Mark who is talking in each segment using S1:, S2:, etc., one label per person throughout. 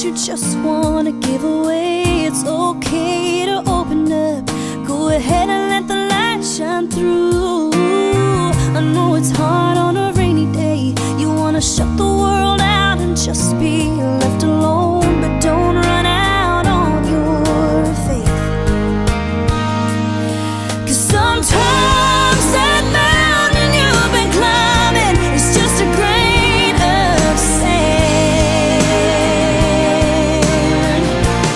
S1: you just wanna give away. It's okay to open up. Go ahead and let the light shine through. I know it's hard on a rainy day. You wanna shut the world out and just be left alone, but don't run out on your faith. 'Cause sometimes that mountain you've been climbing is just a grain of sand.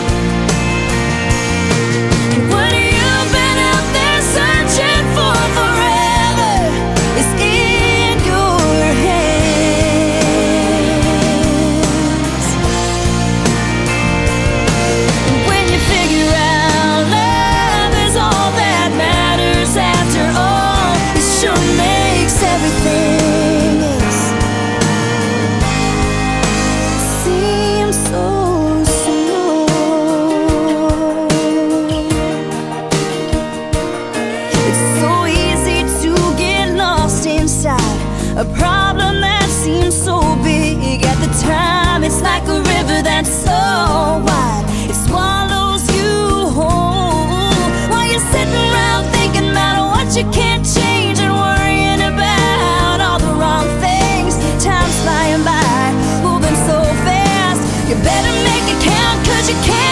S1: And what you've been out there searching for forever is in your hands. And when you figure out love is all that matters after all, it sure makes everything else seem so small. It's so easy to get lost inside a problem that seems so big at the time. It's like a river that's so wide, it swallows you whole, while you're sitting around thinking about what you can't change and worrying about all the wrong things. Time's flying by, moving so fast. You better make it count, 'cause you can't